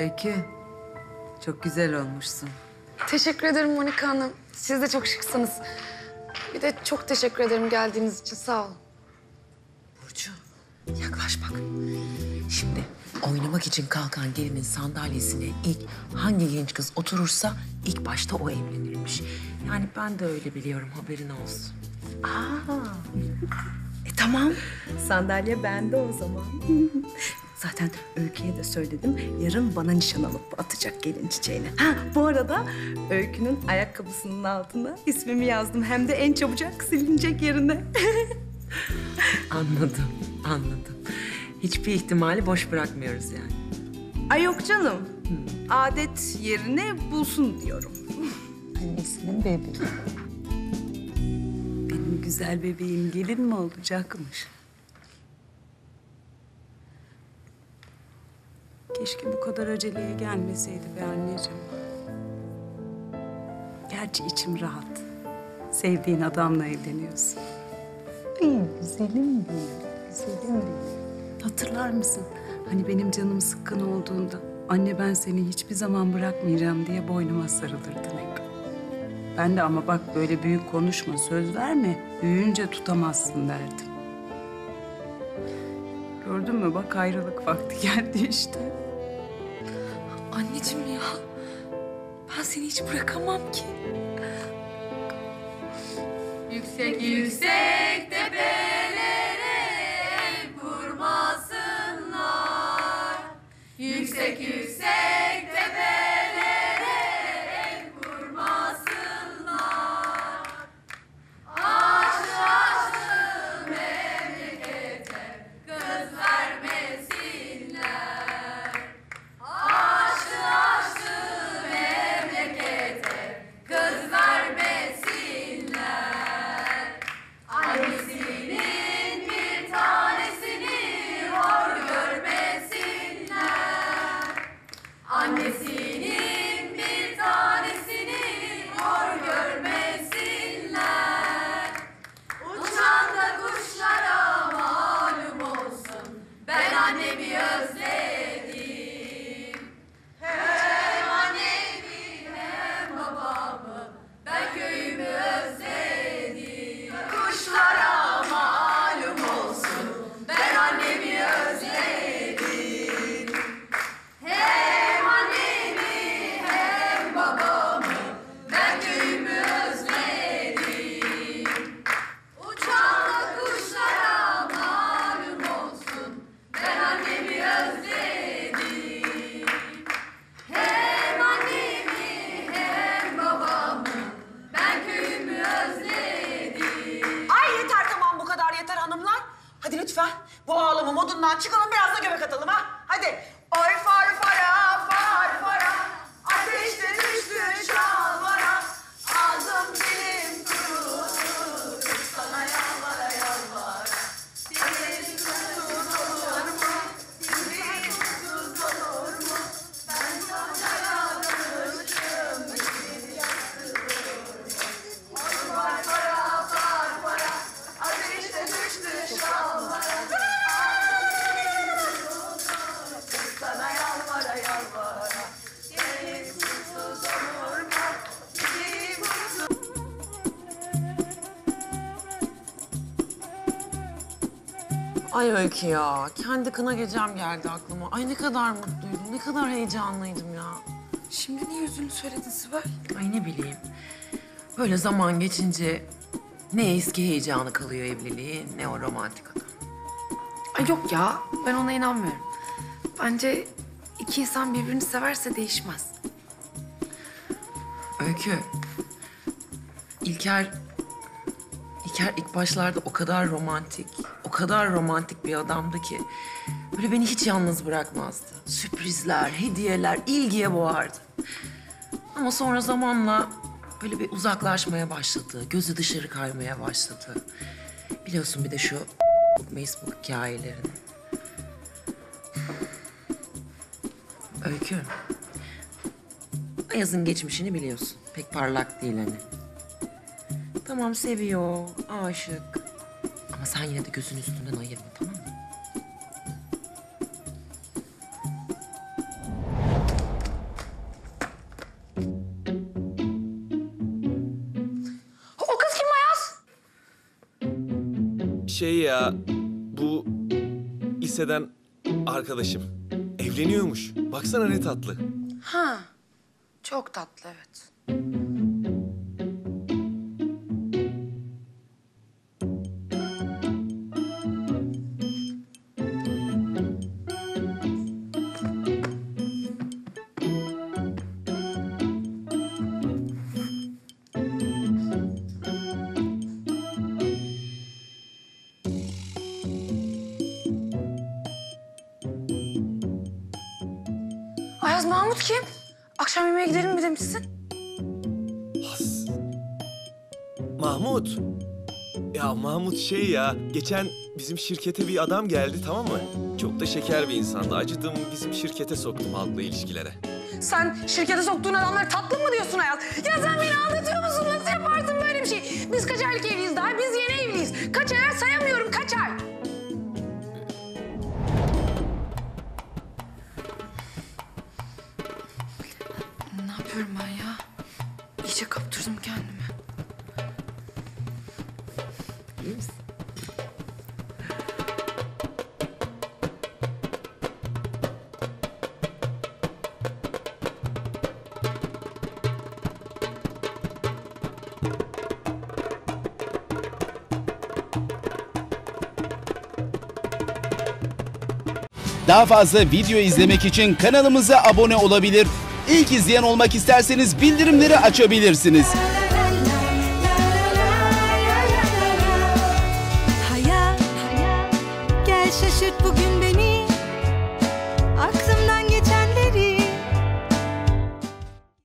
Öykü, çok güzel olmuşsun. Teşekkür ederim Monika Hanım. Siz de çok şıksınız. Bir de çok teşekkür ederim geldiğiniz için. Sağ olun. Burcu, yaklaş bak. Şimdi oynamak için kalkan gelinin sandalyesine ilk hangi genç kız oturursa ilk başta o evlenirmiş. Yani ben de öyle biliyorum, haberin olsun. Tamam. Sandalye bende o zaman. Zaten Öykü'ye de söyledim. Yarın bana nişan alıp atacak gelin çiçeğini. Ha, bu arada Öykü'nün ayakkabısının altına ismimi yazdım. Hem de en çabucak silinecek yerine. Anladım, anladım. Hiçbir ihtimali boş bırakmıyoruz yani. Ay yok canım. Adet yerine bulsun diyorum. Annesinin bebeği. Benim güzel bebeğim gelin mi olacakmış? Keşke bu kadar aceleye gelmeseydi be anneciğim. Gerçi içim rahat. Sevdiğin adamla evleniyorsun. Ay güzelim benim, güzelim benim. Hatırlar mısın? Hani benim canım sıkkın olduğunda anne ben seni hiçbir zaman bırakmayacağım diye boynuma sarılırdın hep. Ben de ama bak böyle büyük konuşma, söz verme. Büyüyünce tutamazsın derdim. Gördün mü bak ayrılık vakti geldi işte. Anneciğim ya. Ben seni hiç bırakamam ki. Yüksek yüksek tepelere ev kurmasınlar. Yüksek yüksek tepelere ev kurmasınlar. Aşrı aşrı memlekete kız vermesinler. Aşrı aşrı memlekete kız vermesinler. Annesinin bir tanesini hor görmesinler. Annesinin bir tanesini hor görmesinler. Uçan da kuşlara malum olsun, ben annemi özledim. Hem annemi hem babamı, ben köyümü özledim. Kuşlara malum olsun, ben annemi özledim. Hem annemi hem babamı, ben köyümü özledim. Uçan da kuşlara malum olsun, ben annemi özledim. Hem annemi hem babamı, ben köyümü özledim. Ay yeter tamam bu kadar yeter hanımlar. Hadi lütfen bu ağlama modundan çıkalım biraz da göbek atalım ha. Hadi. Oy far fara far fara. Ateşte düştü şalvara. Ağzım dilim kurudu. Sana yalvara yalvara. Dilim tuzsuz olur mu? Dilim tuzsuz olur mu? Ben sana yanmışım. Dilim yaktırır. Oy far fara far fara. Ateşte düştü şalvara. Sana yalvara yalvara. Dilim tuzsuz olur mu? Dilim tuzsuz. Ay Öykü ya, kendi kına gecem geldi aklıma. Ay ne kadar mutluydum, ne kadar heyecanlıydım ya. Şimdi niye yüzünü söyledin Sibel? Ay ne bileyim, böyle zaman geçince ne eski heyecanı kalıyor evliliği, ne o romantik adam. Ay yok ya. Ben ona inanmıyorum. Bence iki insan birbirini severse değişmez. Öykü, İlker ilk başlarda o kadar romantik bir adamdı ki... ...böyle beni hiç yalnız bırakmazdı. Sürprizler, hediyeler, ilgiye boğardı. Ama sonra zamanla böyle bir uzaklaşmaya başladı, gözü dışarı kaymaya başladı. Biliyorsun bir de şu Facebook hikayelerini. Öykü, Ayaz'ın geçmişini biliyorsun. Pek parlak değil hani. Tamam seviyor, aşık. Ama sen yine de gözün üstünden ayırma, tamam mı? Şey ya, bu liseden arkadaşım evleniyormuş. Baksana ne tatlı. Ha, çok tatlı evet. Ayaz, Mahmut kim? Akşam yemeğe gidelim mi demişsin? Mahmut. Ya Mahmut şey ya, geçen bizim şirkete bir adam geldi, tamam mı? Çok da şeker bir insandı. Acıdım, bizim şirkete soktum halkla ilişkilere. Sen şirkete soktuğun adamlara tatlı mı diyorsun Ayaz? Ya sen beni aldatıyor musun? Nasıl yaparsın böyle bir şey? Biz kaç aylık evliyiz daha? Biz yeni evliyiz. Kaç ay sayamıyorum, kaç ay? Ne yapıyorum ben ya? İyice kaptırdım kendimi. İyi misin? Daha fazla video izlemek için kanalımıza abone olabilir. İlk izleyen olmak isterseniz bildirimleri açabilirsiniz. Hayat, gel şaşırt bugün